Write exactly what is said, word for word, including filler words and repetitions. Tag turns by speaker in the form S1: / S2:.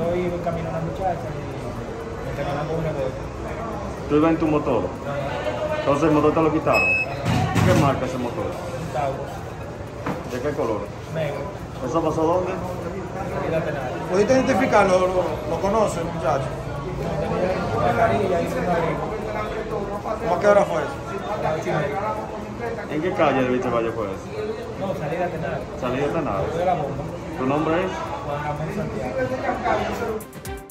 S1: yo iba en camino a una muchacha y me terminaron con un negocio.
S2: ¿Tú ibas en tu motor? Entonces el motor te lo quitaron. ¿Qué marca ese motor?
S1: Un Taurus,
S2: ¿De qué color?
S1: negro,
S2: ¿Eso pasó dónde?
S1: salida penal.
S3: ¿Pudiste identificarlo? ¿Lo, lo conoce el muchacho?
S1: Tenía una carilla y un abrigo.
S3: ¿Cómo a qué hora fue eso?
S1: A las ocho y media.
S2: ¿En qué calle de Viste Valle fue eso?
S1: No, salida penal.
S2: Salida de nada.
S1: Yo de la bomba.
S2: ¿Tu nombre es?
S1: Juan Ramón Santiago.